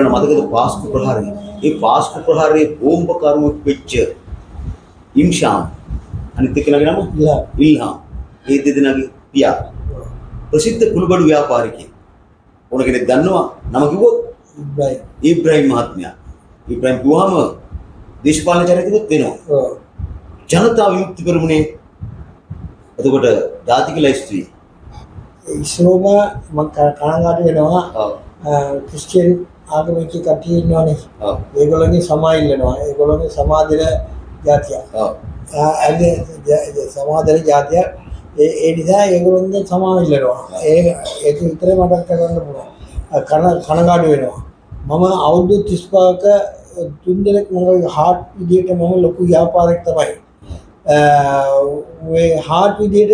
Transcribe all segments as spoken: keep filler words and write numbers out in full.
මතකද පාස්කු ප්‍රහාරය. ඒ පාස්කු ප්‍රහාරයේ බෝම්බකරුවෙක් වෙච්ච ඉම්ෂාන් අනිත් එක්කෙනාගේ නම ඉල්හාම්. ඒ දෙදෙනාගේ පියා. ප්‍රසිද්ධ කුළුබඩු ව්‍යාපාරිකයෙක්. ඕන කෙනෙක් දන්නවා නම කිව්වොත් ඉබ්‍රාහිම්. ඉබ්‍රාහිම් මහත්මයා. ඉබ්‍රාහිම් කිව්වම දේශපාලන චරිතෙත් වෙනවා. ඔව්. ජනතා විමුක්ති පෙරමුණේ එතකොට ජාතික ලැයිස්තුවේ ඉස්රෝම මම කනගාටු වෙනවා. ඔව්. ක්‍රිස්තියානි ආගමික කට්ටිය ඉන්නවනේ. ඔව්. ඒගොල්ලන්ගේ සමා ඉල්ලනවා. ඒගොල්ලන්ගේ සමාදෙල ජාතිය. ඔව්. අද සමාදෙල ජාතිය ඒ ඒ නිසා ඒගොල්ලන්ගේ සමා ඉල්ලනවා. ඒ ඒක විතරේ මතක් කරගන්න පුළුවන්. කන කනගාටු වෙනවා. මම අවුරුදු තිස් පහක තුන් දෙනෙක් මගේ හાર્ට් විදියට මම ලොකු ව්‍යාපාරයක් තමයි. ඔය හાર્ට් විදියට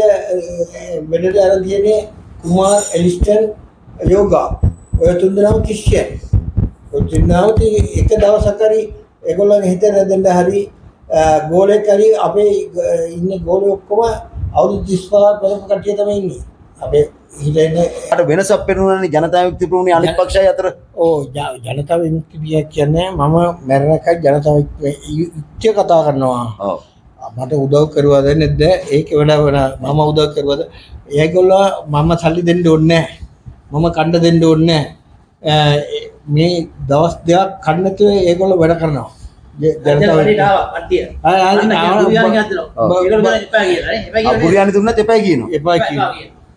මෙඩට අරන් තියෙන්නේ කුමාර් එලිස්ටන් යෝගා. ඔය තුන් දෙනාම ක්‍රිස්තියානි. ඔය තුන් දෙනාම එක දවසක් හරි ඒගොල්ලන්ගේ හිත රැඳෙන්න හරි ගෝලෙක් හරි අපේ ඉන්නේ ගෝලෙ ඔක්කොම අවුරුදු තිස් පහ පෙරපු කට්ටිය තමයි ඉන්නේ. අපේ හිතෙන්නේ අර වෙනසක් පෙන්වනනේ ජනතා විමුක්ති පෙරමුණේ අනිත් පක්ෂය අතර. ඕ ජනතා විමුක්ති පිය කියන්නේ මම මැරෙනකන් ජනතා විමුක්තිය කතා කරනවා. ඔව්. මට උදව් කරුවාද නැද්ද? ඒක වඩා වඩා මම උදව් කරුවාද? ඒගොල්ලෝ මම සල්ලි දෙන්න ඕනේ නැහැ. මම කණ්ඩ දෙන්න ඕනේ නැහැ. මේ දවස් දෙකක් කන්න නැතුව ඒගොල්ලෝ වැඩ කරනවා. ජනතා විමුක්තිය. ආ ආ බුරියානි හදලා. ඒගොල්ලෝ එපා කියලා නේ. එපා කියලා. බුරියානි දුන්නත් එපා කියනවා. එපා කියනවා.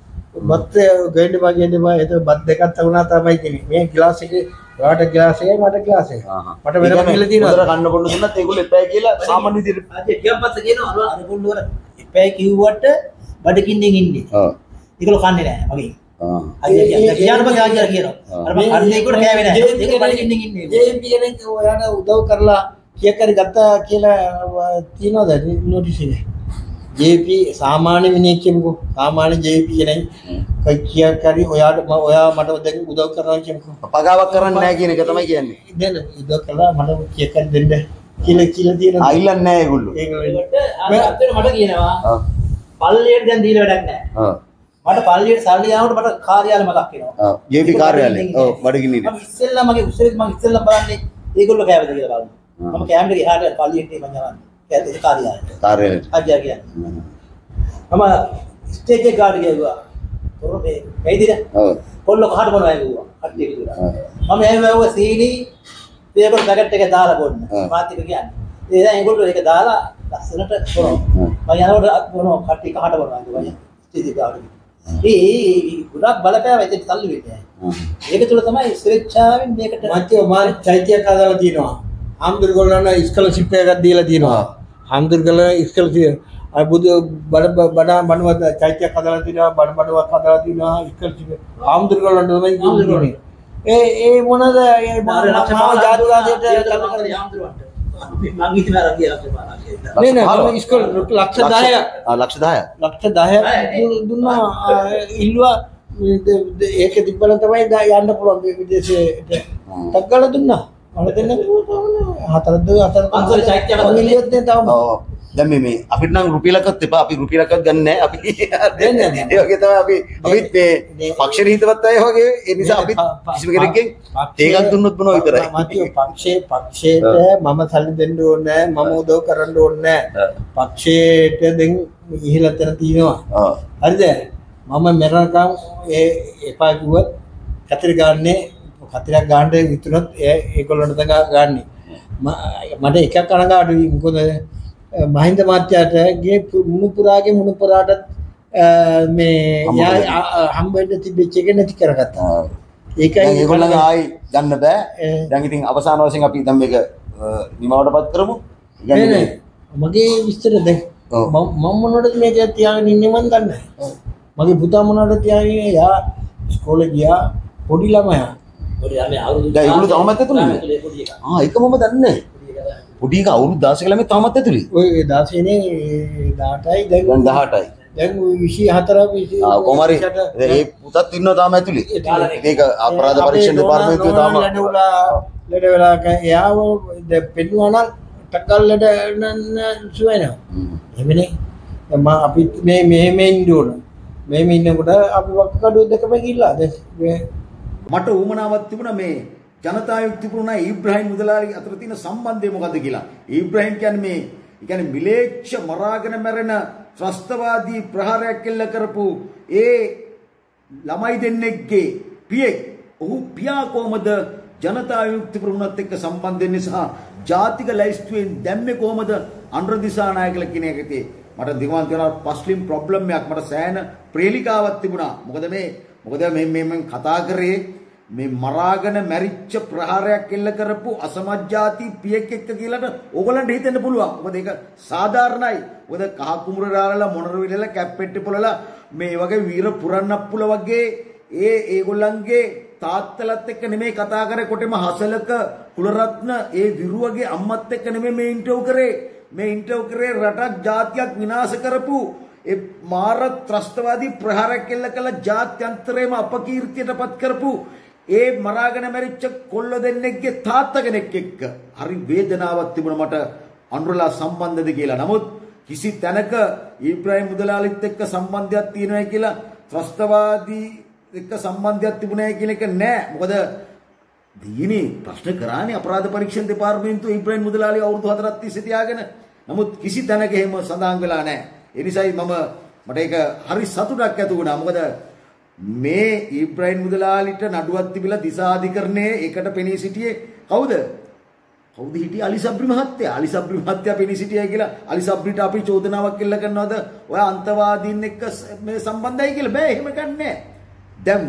බත් ගේන්න බගේන්න බා ඒක බත් දෙකක් තවුණා තමයි කියන්නේ. මේ ග්ලාස් එකේ ඔයාට ග්ලාස් එකයි මට ග්ලාස් එකයි. මට වෙනම කියලා තියෙනවා. උදේට කන්න බොන්න දුන්නත් ඒගොල්ලෝ එපා කියලා සාමාන්‍ය විදිහට. අද ටිකක් පස්සේ කියනවා අර ගොල්ලෝ අර එපා කිව්වට බඩකින්ෙන් ඉන්නේ. ඔව්. ඒගොල්ලෝ කන්නේ නැහැ මගේ. ආ. අයියා කියන්න බෑ ආජා කියනවා. අර මම කන්නේ ඒකට කෑවේ නැහැ. ඒක බඩකින්ෙන් ඉන්නේ. ජේ පී කෙනෙක් ඔයාට උදව් කරලා කීයක් හරි ගත්තා කියලා තියනවද නොටිස් එකේ? ජේ පී සාමාන්‍ය මිනිහෙක් කියමුකෝ. සාමාන්‍ය ජේ පී කෙනෙක් කීයක් හරි ඔයාට ඔයා මට දැන් උදව් කරනවා කියමුකෝ. පගාවක් කරන්නේ නැහැ කියන එක තමයි කියන්නේ. නේද? උදව් කළා මට කීයක් හරි දෙන්න කියලා කියලා තියෙනවා. අයිලන්නේ නැහැ ඒගොල්ලෝ. ඒකට අර මට කියනවා. ඔව්. පල්ලියට දැන් දීලා වැඩක් නැහැ. ඔව්. මට පල්ලියට සල්ලි ආවොත් මට කාර්යාලය මතක් වෙනවා. ඔව්. ජේ පී කාර්යාලය. ඔව් බඩගින්නේ. මම ඉස්සෙල්ලා මගේ උස්සෙත් මම ඉස්සෙල්ලා බලන්නේ ඒගොල්ලෝ කෑවද කියලා බලන්න. මම කැමරේ ගිහාට පල්ලියට මම යනවා. කැතේ කාර්යාලයට. කාර්යාලයට. අජ්ජා කියන්නේ. මම ස්ටේජ් එක ගාඩ ගියා. තොර මේ කයිදිද? ඔව්. කොල්ල කහට මොනවා ඇවිල්ලා. කට්ටිය කිව්වා. මම ඇවිල්ලා සීනි පේපර් පැකට් එක දාලා බොන්න. මාත් එක කියන්නේ. ඒ දැන් ඒගොල්ලෝ ඒක දාලා ලස්සනට කරනවා. මම යනකොට මොනවා කට්ටිය කහට මොනවා කිව්වා. ස්ටේජ් එක ගාඩ. ඒ ඒ ගොඩක් බලපෑවා ඉතින් සල්ලි වෙන්නේ. ඒක තුල තමයි ස්වේච්ඡාවෙන් මේකට මැතිව මාත් චෛත්‍යයක් හදලා තියෙනවා. ආම්දුර්ගොල්ලන්ට ස්කෝලර්ෂිප් එකක් දීලා තියෙනවා. ආම්දුර්ගොල්ලන් ස්කෝලර්ෂිප් අය බුදු බඩ බඩ බණවත් චෛත්‍යයක් හදලා තියෙනවා. බඩ බඩවක් හදලා තියෙනවා. ස්කෝලර්ෂිප් ආම්දුර්ගොල්ලන්ට තමයි කියන්නේ. ඒ ඒ මොනද ඒ මාව ජාතිවාදයට ආම්දුර්ගොල්ලන්ට මං ඉතින් අර කියලා නේ නේ මම ස්කෝල ලක්ෂ දහයක් ආ ලක්ෂ දහයක් ලක්ෂ දහයක් දුන්නා ඉල්ලුවා ඒක තිබ්බල තමයි යන්න පුළුවන් විදේශයට තක්කල දුන්නා මම දෙන්න හතර හතර පන්සල චෛත්‍යයක් ඉල්ලියොත් නේ තවම ඔව් දැන් මේ මේ අපිට නම් රුපියලක්වත් එපා අපි රුපියලක්වත් ගන්න නැහැ අපි දෙන්නේ නැහැ ඒ වගේ තමයි අපි අපිත් මේ පක්ෂ රහිතවත් අය වගේ ඒ නිසා අපි කිසිම කෙනෙක්ගෙන් ඒකක් දුන්නොත් මොනවා විතරයි මතිය පක්ෂේ පක්ෂේට මම සල්ලි දෙන්න ඕනේ නැහැ මම උදව් කරන්න ඕනේ නැහැ පක්ෂේට දැන් ඉහිල තැන තියෙනවා ඔව් හරිද මම මෙරණකම් ඒ එපා කිව්වත් කතර ගන්නනේ කතරක් ගන්න විතුනොත් ඒගොල්ලන්ට තමයි ගන්නෙ මට එකක් කනගාටුයි මොකද මහින්ද මාත්‍යාට ගේ මුණුපුරාගේ මුණුපුරාට මේ හම්බෙන්න තිබෙච්ච එක නැති කරගත්තා. ඒකයි ඒගොල්ලන්ගේ ආයි ගන්න බෑ. දැන් ඉතින් අවසාන වශයෙන් අපි දැන් මේක නිමවටපත් කරමු. නෑ මගේ විස්තර දැන් මම මොනවටද මේක තියාගෙන ඉන්නේ මන් දන්නේ නැහැ. මගේ පුතා මොනවටද තියාගෙන ඉන්නේ යා ඉස්කෝලේ ගියා පොඩි ළමයා. පොඩි ළමයා අවුරුදු දැන් ඒගොල්ලෝ තාමත් ඇතුළේ. ආ ඒක මම දන්නේ නැහැ. පොඩි එක අවුරුදු දහසක ළමයි තාමත් ඇතුළේ. ඔය දහසනේ දහඅටයි දැන් දහඅටයි. දැන් විසි හතර විසි ආ කොමාරි ඒ පුතත් ඉන්නවා තාම ඇතුළේ. ඒක අපරාධ පරීක්ෂණ දෙපාර්තමේන්තුවේ තාම ලෙඩ වෙලා එයාව පෙන්නුවා නම් ටකල් ලෙඩ සුවයනවා. එමනේ මම අපි මේ මෙහෙම ඉන්න ඕන. මෙහෙම ඉන්නකොට අපි වක්ක කඩුව දෙකම ගිහිල්ලා දැන් මට උමනාවක් තිබුණා මේ ජනතා යුක්තිපූර්ණ ඉබ්‍රාහිම් මුදලාලි අතර තියෙන සම්බන්ධය මොකද්ද කියලා. ඉබ්‍රාහිම් කියන්නේ මේ කියන්නේ මිලේච්ඡ මරාගෙන මැරෙන ත්‍රස්තවාදී ප්‍රහාරයක් එල්ල කරපු ඒ ළමයි දෙන්නෙක්ගේ පියෙක්. ඔහු පියා කොහමද ජනතා යුක්තිපූර්ණත් එක්ක සම්බන්ධ වෙන්නේ සහ ජාතික ලැයිස්තුවෙන් දැම්මේ කොහමද අනුර දිසානායකලා කියන එකේ මට දිගමන් කරන පස්ලිම් ප්‍රොබ්ලම් එකක් මට සෑහෙන ප්‍රේලිකාවක් තිබුණා. මොකද මේ මොකද මේ මේ මම කතා කරේ මේ මරාගෙන මැරිච්ච ප්‍රහාරයක් එල්ල කරපු අසමජ්ජාති පියෙක් එක්ක කියලාට ඕගලන්ට හිතෙන්න පුළුවන්. මොකද ඒක සාධාරණයි. මොකද කහ කුඹුර දාලා මොනර විලලා කැප්පෙට්ටි පොළලා මේ වගේ වීර පුරන්නප්පුල වගේ ඒ ඒගොල්ලන්ගේ තාත්තලත් එක්ක නෙමෙයි කතා කරේ කොටෙම හසලක කුලරත්න ඒ විරුවගේ අම්මත් එක්ක නෙමෙයි මේ ඉන්ටර්වයුව කරේ. මේ ඉන්ටර්වයුව කරේ රටක් ජාතියක් විනාශ කරපු ඒ මාර ත්‍රස්තවාදී ප්‍රහාරයක් එල්ල කළ ජාත්‍යන්තරයේම අපකීර්තියටපත් කරපු ඒ මරාගෙන මැරිච්ච කොල්ල දෙන්නෙක්ගේ තාත්තා කෙනෙක් එක්ක හරි වේදනාවක් තිබුණා මට අනුරලා සම්බන්ධද කියලා. නමුත් කිසි තැනක ඉබ්‍රාහිම් මුදලාලිත් එක්ක සම්බන්ධයක් තියෙනවා කියලා ත්‍රස්තවාදී එක්ක සම්බන්ධයක් තිබුණේ කියන එක නෑ. මොකද දීනේ ප්‍රශ්න කරානේ අපරාධ පරීක්ෂණ දෙපාර්තමේන්තුව ඉබ්‍රාහිම් මුදලාලි අවුරුදු හතරක් තිස්සේ තියාගෙන. නමුත් කිසි තැනක එහෙම සඳහන් වෙලා නෑ. ඒ නිසායි මම මට ඒක හරි සතුටක් ඇති වුණා. මොකද මේ ඉබ්‍රාහිම් මුදලාලිට නඩුවක් තිබිලා දිසාධිකරණයේ ඒකට පෙනී සිටියේ කවුද? කවුද හිටියේ? අලි සබ්රි මහත්තයා. අලි සබ්රි මහත්තයා පෙනී සිටියයි කියලා අලි සබ්රිට අපි චෝදනාවක් එල්ල කරනවද? ඔය අන්තවාදීන් එක්ක මේ සම්බන්ධයි කියලා බෑ. එහෙම ගන්නෑ. දැන්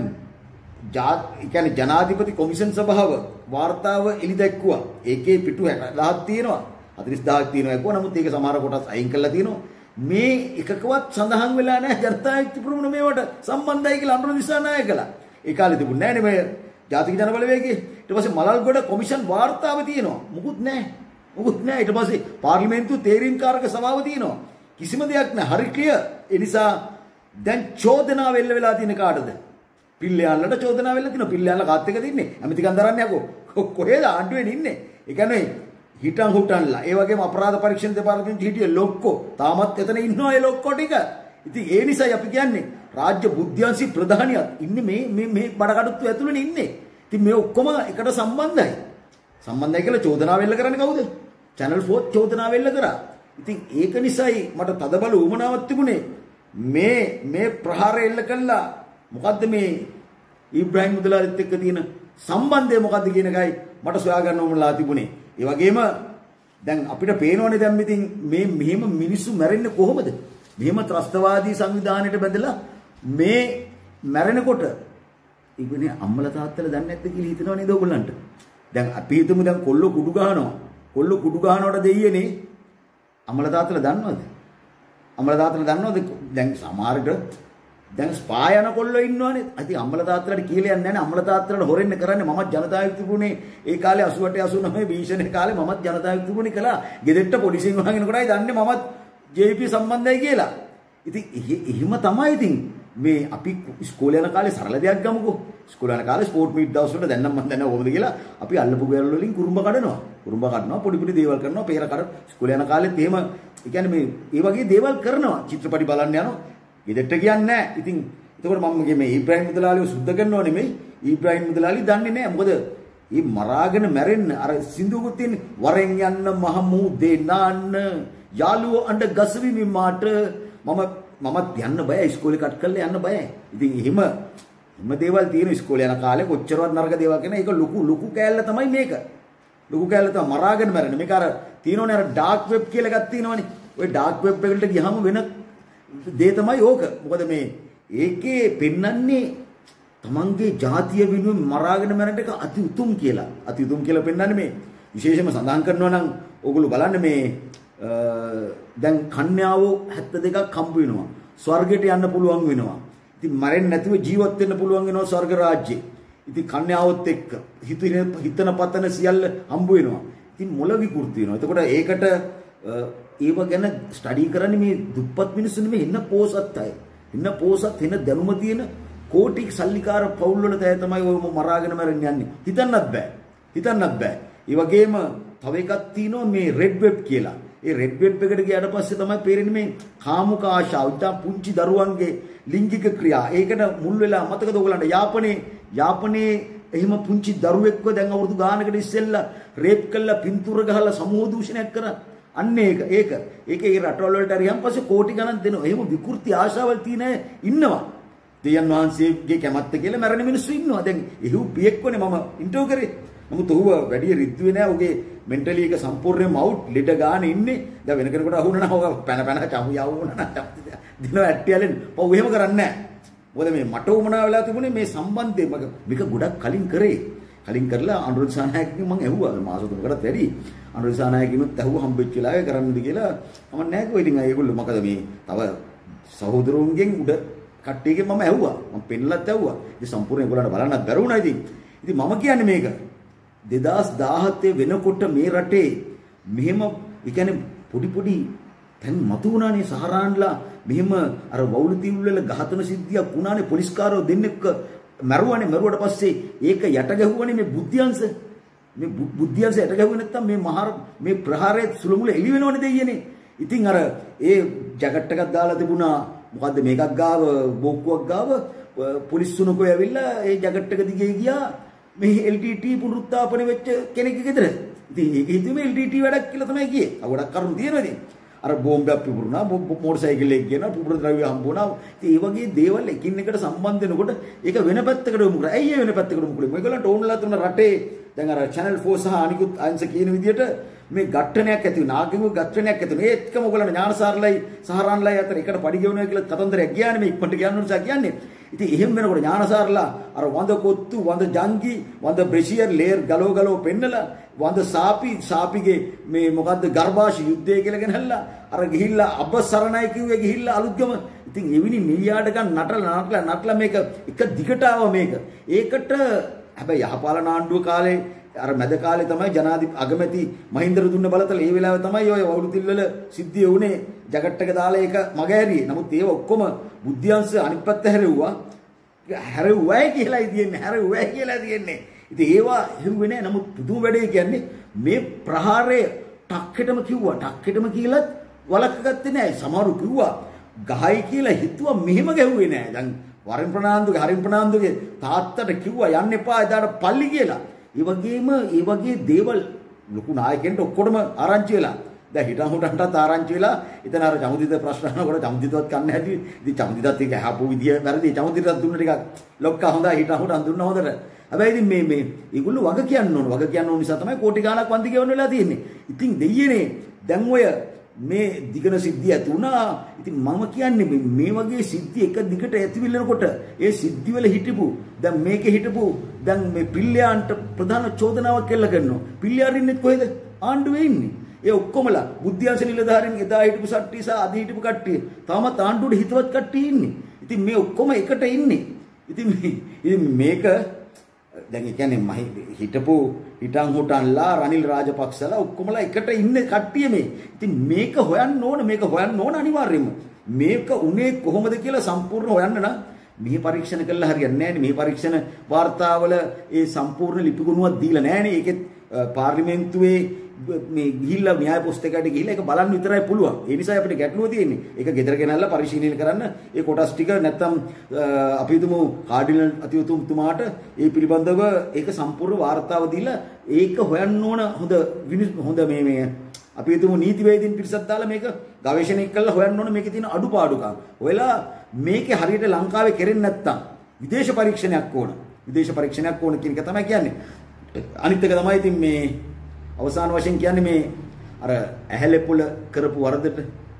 ජාත් කියන්නේ ජනාධිපති කොමිෂන් සභාව වාර්තාව එලි දැක්කුවා. ඒකේ පිටු හැට දහයක් තියෙනවා. හතළිස් දහයක් තියෙනවා එක්ක. නමුත් ඒක සමහර කොටස් අයින් කරලා තියෙනවා. මේ එකකවත් සඳහන් වෙලා නැහැ ජනතා යුක්තිපූර්ණ මේවට සම්බන්ධයි කියලා අනුර දිසානායකලා. ඒ කාලේ තිබුණ නැහැ නේ මේ ජාතික ජන බලවේගයේ. ඊට පස්සේ මලල්ගොඩ කොමිෂන් වාර්තාව තියෙනවා. මුකුත් නැහැ. මුකුත් නැහැ. ඊට පස්සේ පාර්ලිමේන්තු තේරීම්කාරක සභාව තියෙනවා. කිසිම දෙයක් නැහැ. හරි ක්ලියර්. ඒ නිසා දැන් චෝදනාව එල්ල වෙලා තියෙන කාටද? පිල්ලයන්ලට චෝදනාව වෙලා තියෙනවා. පිල්ලයන්ලා කාත් එක තින්නේ. ඇමතිකම් දරන්නේ යකෝ. කොහෙද ආණ්ඩුවේ ඉන්නේ? ඒ කියන්නේ හිටන් හුටන්ලා ඒ වගේම අපරාධ පරීක්ෂණ දෙපාර්තමේන්තුවේ හිටිය ලොක්කෝ තාමත් එතන ඉන්නවා ඒ ලොක්කෝ ටික. ඉතින් ඒ නිසායි අපි කියන්නේ රාජ්‍ය බුද්ධ්‍යංශි ප්‍රධානියත් ඉන්නේ මේ මේ මේ බඩකටුත්තු ඇතුළේ ඉන්නේ. ඉතින් මේ ඔක්කොම එකට සම්බන්ධයි. සම්බන්ධයි කියලා චෝදනාව එල්ල කරන්නේ කවුද? channel four චෝදනාව එල්ල කරා. ඉතින් ඒක නිසායි මට තදබල උමනාවක් තිබුණේ මේ මේ ප්‍රහාරය එල්ල කළා. මොකද්ද මේ ඉබ්‍රාහිම් මුදලාලිත් එක්ක තියෙන සම්බන්ධය මොකද්ද කියන එකයි මට සොයා ගන්න ඕනලා තිබුණේ. ඒ වගේම දැන් අපිට පේනවනේ දැන් ඉතින් මේ මෙහෙම මිනිස්සු මැරෙන්නේ කොහොමද? මෙහෙම ත්‍රස්තවාදී සංවිධානයට බැඳලා මේ මැරෙනකොට ඉන්නේ අම්මලා තාත්තලා දන්නේ නැද්ද කියලා හිතනවා නේද ඔයගොල්ලන්ට? දැන් අපි හිතමු දැන් කොල්ලෝ කුඩු ගහනවා. කොල්ලෝ කුඩු ගහනකොට දෙයියනේ අම්මලා තාත්තලා දන්නවද? අම්මලා තාත්තලා දන්නවද? දැන් සමහරට දැන් ස්පා යන කොල්ලෝ ඉන්නවනේ. ඉතින් අම්මලා තාත්තලාට කියලා යන්නේ නැහැ. අම්මලා තාත්තලාට හොරෙන්න කරන්නේ මමත් ජනතා යුක්තිපූර්ණේ ඒ කාලේ අසූ අට අසූ නවය භීෂණ කාලේ මමත් ජනතා යුක්තිපූර්ණේ කළා. ගෙදෙට්ට පොලිසියෙන් වහගෙන කොටයි දන්නේ මමත් ජේ පී සම්බන්ධයි කියලා. ඉතින් එහෙම තමයි ඉතින් මේ අපි ඉස්කෝලේ යන කාලේ සරල දෙයක් ගමුකෝ. ඉස්කෝලේ යන කාලේ ස්පෝර්ට් මීට් දවස් වල දැන් නම් මම දන්නේ කොහොමද කියලා අපි අල්ලපු ගෑල් වලින් කුරුම්බ කඩනවා. කුරුම්බ කඩනවා පොඩි පොඩි දේවල් කරනවා පෙර කඩ ඉස්කෝලේ යන කාලෙත් එහෙම ඒ කියන්නේ මේ ඒ වගේ දේවල් කරනවා. චිත්‍රපටි බලන්න යනවා. ගෙදෙට්ට කියන්නේ නැහැ. ඉතින් එතකොට මම මේ ඉබ්‍රාහිම් මුදලාලිව සුද්ධ කරනව නෙමෙයි. ඉබ්‍රාහිම් මුදලාලි දන්නේ නැහැ. මොකද මේ මරාගෙන මැරෙන්න අර සින්දුවකුත් තියෙන්නේ වරෙන් යන්න මහමූදේ නාන්න යාළුවෝ අඬ ගසවිමි මාට මම මමත් යන්න බයයි ඉස්කෝලේ කට් කරලා යන්න බයයි. ඉතින් එහෙම එහෙම දේවල් තියෙන ඉස්කෝලේ යන කාලේ කොච්චරවත් නරක දේවල් කරන ඒක ලොකු ලොකු කෑල්ල තමයි මේක. ලොකු කෑල්ල තමයි මරාගෙන මැරෙන. මේක අර තියෙනවනේ අර ඩාර්ක් වෙබ් කියලා එකක් තියෙනවනේ. ওই ඩාර්ක් වෙබ් එකට ගියහම වෙන දේ තමයි ඕක. මොකද මේ ඒකේ පෙන්වන්නේ තමන්ගේ ජාතිය වෙනුවෙන් මරාගෙන මැරෙන එක අති උතුම් කියලා. අති උතුම් කියලා පෙන්වන්නේ මේ විශේෂයෙන්ම සඳහන් කරනවා නම් ඕගොල්ලෝ බලන්න මේ දැන් කන්‍යාවෝ හැත්තෑ දෙකක් හම්බ වෙනවා. ස්වර්ගයට යන්න පුළුවන් වෙනවා. ඉතින් මරෙන්නේ නැතුව ජීවත් වෙන්න පුළුවන් වෙනවා ස්වර්ග රාජ්‍යේ. ඉතින් කන්‍යාවොත් එක්ක හිතන හිතන පතන සියල්ල හම්බ වෙනවා. ඉතින් මොළ විකෘති වෙනවා. එතකොට ඒකට ඒව ගැන ස්ටඩි කරන්නේ මේ දුප්පත් මිනිස්සු නෙමෙයි ඉන්න පෝසත් අය. ඉන්න පෝසත් වෙන දැනුම තියෙන කෝටි සල්ලිකාර පවුල් වල තය තමයි ඔය මරාගෙන මරන්න යන්නේ. හිතන්නත් බෑ. හිතන්නත් බෑ. ඒ වගේම තව එකක් තියෙනවා මේ රෙඩ් වෙබ් කියලා. ඒ රෙඩ් වෙබ් එකට ගියාට පස්සේ තමයි පේරෙන්නේ මේ කාමුක ආශාව. ඉතින් පුංචි දරුවන්ගේ ලිංගික ක්‍රියා. ඒකට මුල් වෙලා මතකද ඔයගලන්ට යාපනයේ යාපනයේ එහෙම පුංචි දරුවෙක්ව දැන් අවුරුදු ගානකට ඉස්සෙල්ලා රේප් කළා පින්තූර ගහලා සමූහ දූෂණයක් කරා. අන්න ඒක ඒක ඒක ඒ රටවල් වලට හරියන් පස්සේ කෝටි ගණන් දෙනවා. එහෙම විකෘති ආශාවල් තියෙන අය ඉන්නවා. දෙයයන් වහන්සේගේ කැමැත්ත කියලා මැරෙන මිනිස්සු ඉන්නවා. දැන් එහෙව් පියෙක්වනේ මම ඉන්ටර්වයුව කරේ. නමුත් ඔහුව වැඩි රිද්දුවේ නෑ. ඔහුගේ මෙන්ටලි එක සම්පූර්ණයෙන්ම අවුට් ලෙඩ ගාන ඉන්නේ. දැන් වෙන කෙනෙකුට අහුණා නම් ඔහු පැන පැන චමු යව වුණා නම් දිනව ඇට්ටියලෙන් පව් එහෙම කරන්නේ නෑ. මොකද මේ මට උමනා වෙලා තිබුණේ මේ සම්බන්ධය මම මේක ගොඩක් කලින් කරේ. කලින් කරලා අනුරුද්ධ සානායකගෙන් මම ඇහුවා මාස තුනකටත් වැඩි. අනුරුද්ධ සානායකිනුත් ඇහුවා හම්බෙච්ච වෙලාවේ කරන්නද කියලා. මම නෑ කිව්වා. ඉතින් ඒගොල්ලෝ මොකද මේ තව සහෝදරුන්ගෙන් උඩ කට්ටියගෙන් මම ඇහුවා. මම පෙන්නලත් ඇහුවා. ඉතින් සම්පූර්ණ ඒගොල්ලන්ට බලන්නත් බැරි වුණා ඉතින්. ඉතින් මම කියන්නේ මේක දෙදාස් දාහතේ වෙනකොට මේ රටේ මෙහෙම ඒ කියන්නේ පොඩි පොඩි දැන් මතු වුණානේ සහරාන්ලා මෙහෙම අර වවුලු තිවුල් වල ඝාතන සිද්ධියක් වුණානේ පොලිස්කාරයෝ දෙන්නෙක් මැරුවානේ මැරුවට පස්සේ ඒක යට ගැහුවානේ මේ බුද්ධියංශ මේ බුද්ධියංශ යට ගැහුවේ නැත්තම් මේ මහා මේ ප්‍රහාරයේ සුළුමුල එළි වෙනවනේ දෙයියනේ. ඉතින් අර ඒ ජැකට් එකක් දාලා තිබුණා මොකද්ද මේකක් ගාව බෝක්කුවක් ගාව පොලිස් සුනකෝ ඇවිල්ලා ඒ ජැකට් එක දිගේ ගියා මේ එල් ටී ටී පුනරුත්ථාපන වෙච්ච කෙනෙක්ගේ ගෙදර. ඉතින් ඒක හිතුවේ එල් ටී ටී වැඩක් කියලා තමයි කියේ. අර ගොඩක් කරුණු තියෙනවා ඉතින්. අර බෝම්බයක් පිපුරුණා මෝටර් සයිකල් එකක් ගෙනා පුපුර ද්‍රව්‍ය හම්බුණා. ඉතින් ඒ වගේ දේවල් එකින් එකට සම්බන්ධ වෙනකොට ඒක වෙන පැත්තකට යොමු කරා. ඇයි ඒ වෙන පැත්තකට යොමු කළේ? මේගොල්ලන්ට ඕනලා තුන රටේ දැන් අර channel four සහ අනිකුත් අංශ කියන විදිහට මේ ගැට්ටනයක් ඇති වෙනවා. නාගිමුගේ ගැට්ටනයක් ඇති වෙනවා. ඒත් එක්කම ඔයගොල්ලෝ ඥානසාරලයි සහරාන්ලයි අතර එකට පඩි ගෙවනවා කියලා කතන්දරයක් ගියානේ මේ ඉක්මනට කියන්න නිසා කියන්නේ. ඉතින් එහෙම වෙනකොට ඥානසාරලා අර වඳ කොත්තු වඳ ජංගි වඳ බ්‍රෙෂියර් ලේර් ගලව ගලව පෙන්නලා වඳ සාපි සාපිගේ මේ මොකද්ද ගර්භාෂ යුද්ධය කියලා ගෙනහැල්ලා අර ගිහිල්ලා අබසරණයි කිව්වේ ගිහිල්ලා අලුත්ගම. ඉතින් එවිනි මිලියාඩ ගන්න නටලා නටලා නටලා මේක එක දිගට ආව මේක. ඒකට හැබැයි යහපාලන ආණ්ඩුව කාලේ අර මැද කාලේ තමයි ජනාධිපති අගමැති මහින්දර දුන්න බලතල ඒ වෙලාවේ තමයි ඔය වවුලු තිල් වල සිද්ධිය වුණේ. ජැකට් එක දාලා ඒක මග ඇරියේ. නමුත් ඒව ඔක්කොම බුද්ධියංශ අනිත් පැත්ත හැරෙව්වා. හැරෙව්වයි කියලායි තියෙන්නේ. හැරෙව්වයි කියලා තියෙන්නේ. ඉතින් ඒවා හෙව්වේ නෑ. නමුත් පුදුම වැඩේ කියන්නේ මේ ප්‍රහාරය ටක්කෙටම කිව්වා. ටක්කෙටම කියලත් වලක්කගත්තේ නෑ. සමහරු කිව්වා ගහයි කියලා හිතුවා මෙහෙම ගැහුවේ නෑ. දැන් වරින් ප්‍රනාන්දුගේ හරින් ප්‍රනාන්දුගේ තාත්තට කිව්වා යන්න එපා එදාට පල්ලි කියලා. ඒ වගේම ඒ වගේ දේවල් ලොකු නායකයන්ට ඔක්කොටම ආරංචි වෙලා. දැන් හිටන් හුටන්ටත් ආරංචි වෙලා. ඉතින් අර චමුදිත ප්‍රශ්න අහනකොට චමුදිතවත් කන්නේ නැති. ඉතින් චමුදිතත් ඒක අහපු විදිය වැරදි. චමුදිතත් දුන්න ටිකක් ලොක්කා හොඳයි හිටන් හුටන් දුන්න හොඳට. හැබැයි ඉතින් මේ මේ ඒගොල්ලෝ වග කියන්න ඕන. වග කියන්න ඕන නිසා තමයි කෝටි ගාණක් වන්දි ගෙවන්න වෙලා තියෙන්නේ. ඉතින් දෙයියනේ දැන් ඔය මේ දිගන සිද්ධිය ඇති වුණා. ඉතින් මම කියන්නේ මේ වගේ සිද්ධි එක දිගට ඇතිවිල්ලනකොට ඒ සිද්ධි වල හිටපු දැන් මේකේ හිටපු දැන් මේ පිල්ලයන්ට ප්‍රධාන චෝදනාවක් කෙල්ල කරනවා. පිල්ලයන් ඉන්නේ කොහෙද? ආණ්ඩුවේ ඉන්නේ. ඒ ඔක්කොමලා බුද්ධියංශ නිලධාරීන් එදා හිටපු සට්ටි සහ අද හිටපු කට්ටිය තාමත් ආණ්ඩුවේ හිතවත් කට්ටිය ඉන්නේ. ඉතින් මේ ඔක්කොම එකට ඉන්නේ. ඉතින් මේ ඉතින් මේක දැන් ඒ කියන්නේ මහි හිටපු හිටන් හොටන්ලා රනිල් රාජපක්ෂලා ඔක්කොමලා එකට ඉන්නේ කට්ටිය මේ. ඉතින් මේක හොයන්න ඕන මේක හොයන්න ඕන අනිවාර්යයෙන්ම. මේක උනේ කොහොමද කියලා සම්පූර්ණ හොයන්න නම් මේ පරීක්ෂණ කළා හරියන්නේ නැහැ නේ. මේ පරීක්ෂණ වාර්තාවල ඒ සම්පූර්ණ ලිපිගුණුවක් දීලා නැහැ නේ. ඒකෙත් පාර්ලිමේන්තුවේ මේ ගිහිල්ලා න්‍යාය පුස්තකයට ගිහිල්ලා ඒක බලන්න විතරයි පුළුවන්. ඒ නිසා අපිට ගැටලුව තියෙන්නේ. ඒක ගෙදර ගෙනල්ලා පරිශීලනය කරන්න ඒ කොටස් ටික නැත්තම් අපි හිතමු කාඩිනල් අතිඋතුම්තුමාට ඒ පිළිබඳව ඒක සම්පූර්ණ වාර්තාව දීලා ඒක හොයන්න ඕන හොඳ හොඳ මේ මේ අපි හිතමු නීතිවේදීන් පිරිසක් දාලා මේක ගවේෂණය කරලා හොයන්න ඕන මේකේ තියෙන අඩුපාඩුකම්. ඔයලා මේකේ හරියට ලංකාවේ කෙරෙන්නේ නැත්තම් විදේශ පරීක්ෂණයක් ඕන. විදේශ පරීක්ෂණයක් ඕන කියන එක තමයි කියන්නේ. අනිත් එක තමයි ඉතින් මේ අවසාන වශයෙන් කියන්නේ මේ අර ඇහැලෙපොළ කරපු වරදට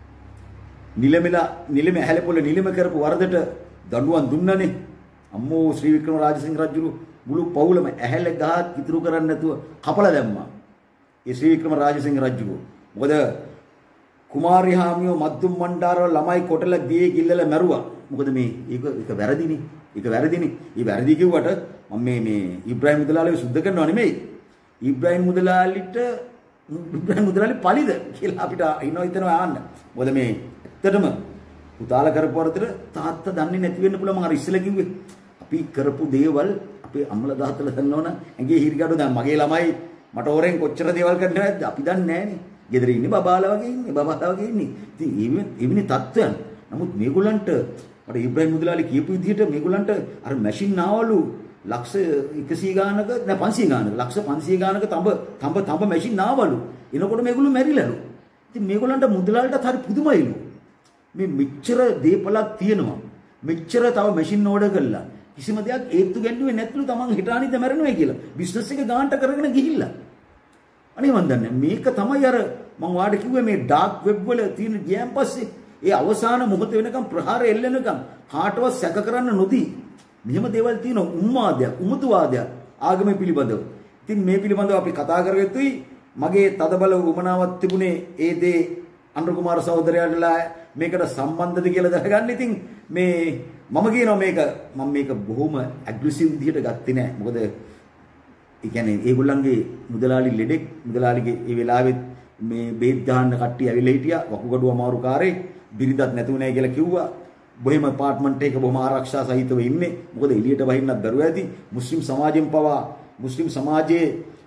නිලමෙලා නිලම ඇහැලෙපොළ නිලම කරපු වරදට දඬුවම් දුන්නනේ. අම්මෝ ශ්‍රී වික්‍රම රාජසිංහ රජුරු මුළු පවුලම ඇහැල ගහක් ඉතුරු කරන්නේ නැතුව කපලා දැම්මා. ඒ ශ්‍රී වික්‍රම රාජසිංහ රජුරු. මොකද කුමාරි හාමියෝ මද්දුම් මණ්ඩාරවල ළමයි කොටලා දී කිල්ලලා මැරුවා. මොකද මේ ඒක ඒක වැරදිනේ. ඒක වැරදිනේ. ඒ වැරදි කිව්වට මම මේ මේ ඉබ්‍රාහිම් මුදලාලිව සුද්ධ කරනව නෙමෙයි. ඉබ්‍රාහිම් මුදලාලිට ඉබ්‍රාහිම් මුදලාලි පලිද කියලා අපිට ඉනෝ හිතනවා ආන්න. මොකද මේ ඇත්තටම පුතාලා කරපු වරදට තාත්තා දන්නේ නැති වෙන්න පුළුවන්. මම අර ඉස්සෙල්ලා කිව්වේ අපි කරපු දේවල් අපේ අම්මලා දාතලා දන්නවන ඇඟේ හිරිගඩු දැන් මගේ ළමයි මට ඕරෙන් කොච්චර දේවල් කරන්නද අපි දන්නේ නැහනේ. ගෙදර ඉන්නේ බබාලා වගේ ඉන්නේ බබාලා වගේ ඉන්නේ. ඉතින් එවිනි තත්ත්වයන්. නමුත් මේගොල්ලන්ට මට ඉබ්‍රාහිම් මුදලාලි කියපු විදිහට මේගොල්ලන්ට අර මැෂින් ආවලු ලක්ෂ එකසිය ගානක නෑ පන්සිය ගානක ලක්ෂ පන්සිය ගානක තඹ තඹ තඹ මැෂින් නාවලු. එනකොට මේගොල්ලෝ මැරිලාලු. ඉතින් මේගොල්ලන්ට මුදලාලටත් හරි පුදුමයිලු. මේ මෙච්චර දේපලක් තියෙනවා. මෙච්චර තව මැෂින් ඕඩර් කළා. කිසිම දෙයක් ඒත්තු ගැන්නුවේ නැත්ලු තමන් හිතානිද මැරෙනවා කියලා. බිස්නස් එක ගාන්ට කරගෙන ගිහිල්ලා. අනේ මන් දන්නේ මේක තමයි අර මම වාඩි කිව්වේ මේ ඩාර්ක් වෙබ් වල තියෙන ගියන් පස්සේ ඒ අවසාන මොහොත වෙනකම් ප්‍රහාර එල්ලෙනකම් කාටවත් සැක කරන්න නොදී මෙහෙම දේවල් තියෙන උම්මාදයක් උමුතුවාදයක් ආගම පිළිබඳව. ඉතින් මේ පිළිබඳව අපි කතා කරගත්තුයි. මගේ තදබල උමනාවක් තිබුණේ ඒ දේ අනුර කුමාර සහෝදරයාටලා මේකට සම්බන්ධද කියලා දැනගන්න. ඉතින් මේ මම කියනවා මේක මම මේක බොහොම ඇග්‍රෙසිව් විදිහට ගත්තේ නෑ. මොකද ඒ කියන්නේ ඒගොල්ලන්ගේ මුදලාලි ලෙඩෙක් මුදලාලිගේ ඒ වෙලාවෙත් මේ බේත් ගන්න කට්ටිය ඇවිල්ලා හිටියා. වකුගඩුව අමාරු කාරේ බිරිඳක් නැතුණයි කියලා කිව්වා. බොහෙම අපාර්ට්මන්ට් එක බොහොම ආරක්ෂා සහිතව ඉන්නේ. මොකද එළියට වහින්නත් දරුවා ඇති. මුස්ලිම් සමාජයෙන් පවා මුස්ලිම් සමාජයේ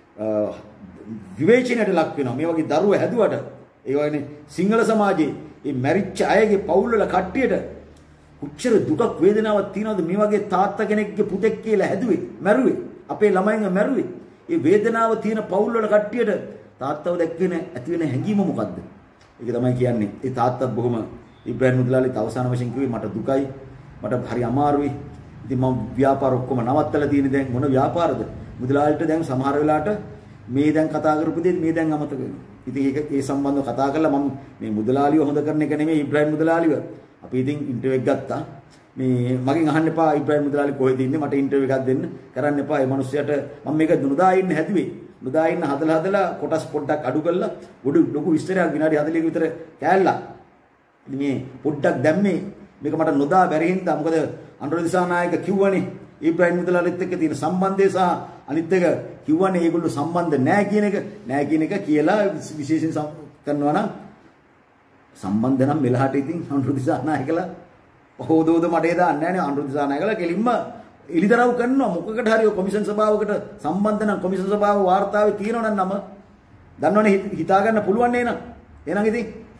විවේචනයට ලක් වෙනවා. මේ වගේ දරුවා හැදුවට ඒ වගේනේ සිංහල සමාජයේ මේ මැරිච්ච අයගේ පවුල් වල කට්ටියට උච්චර දුකක් වේදනාවක් තියනවාද මේ වගේ තාත්තා කෙනෙක්ගේ පුතෙක් කියලා හැදුවේ මැරුවේ අපේ ළමයින්ව මැරුවේ. මේ වේදනාව තියෙන පවුල් වල කට්ටියට තාත්තව දැක්කේ නැහැ. ඇති වෙන හැඟීම මොකද්ද? ඒක තමයි කියන්නේ. ඒ තාත්තත් බොහොම ඉබ්‍රාහිම් මුදලාලිත් අවසාන වශයෙන් කිව්වේ මට දුකයි මට හරි අමාරුයි. ඉතින් මම ව්‍යාපාර ඔක්කොම නවත්තලා තියෙන දැන් මොන ව්‍යාපාරද? මුදලාලිට දැන් සමහර වෙලාවට මේ දැන් කතා කරපු දේ මේ දැන් අමතක වෙනවා. ඉතින් ඒක ඒ සම්බන්ධව කතා කරලා මම මේ මුදලාලිව හොඳ කරන එක නෙමෙයි ඉබ්‍රාහිම් මුදලාලිව. අපි ඉතින් ඉන්ටර්විව් එකක් ගත්තා. මේ මගෙන් අහන්න එපා ඉබ්‍රාහිම් මුදලාලි කොහෙද ඉන්නේ මට ඉන්ටර්විව් එකක් දෙන්න. කරන්න එපා. මේ මිනිස්සයාට මම මේක නොදා ඉන්න හැදුවේ. නොදා ඉන්න හදලා හදලා කොටස් පොඩ්ඩක් අඩු කරලා පොඩි ලොකු විස්තරයක් විනාඩි හතළිහක විතර කෑල්ලා. මේ පොඩ්ඩක් දැම්මේ මේක මට නොදා බැරි හින්දා. මොකද අනුර දිසානායක කිව්වනේ ඉබ්‍රාහිම් මුදලාලිත් එක්ක තියෙන සම්බන්ධය සහ අනිත් එක කිව්වනේ ඒගොල්ලෝ සම්බන්ධ නැහැ කියන එක නැහැ කියන එක කියලා විශේෂයෙන් කරනවා නම් සම්බන්ධ නම් මෙලහට ඉතින් අනුර දිසානායකලා පොහොදෝද මඩේ දාන්නේ නැහැ නේ. අනුර දිසානායකලා කෙලින්ම ඉලිදරව් කරනවා මොකකට හරි කොමිෂන් සභාවකට සම්බන්ධ නම් කොමිෂන් සභාව වාර්තාවේ තියෙනවා නම් නම දන්නවනේ හිතා ගන්න පුළුවන් නේ නං. එහෙනම් ඉතින්